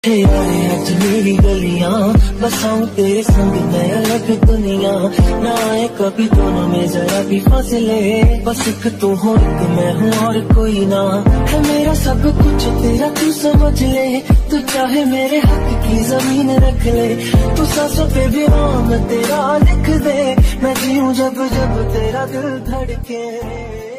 किथे आए अज मेरी गलियां, बसाऊं तेरे संग मैं अलग दुनिया। ना आए कभी दोनों में जरा भी फासले, बस एक तू हो एक मैं हूँ और कोई ना। है मेरा सब कुछ तेरा तू समझ ले, तू चाहे मेरे हक की जमीन रख ले। तू सांसों पे भी नाम तेरा लिख दे, मैं जीऊं जब जब तेरा दिल धड़के।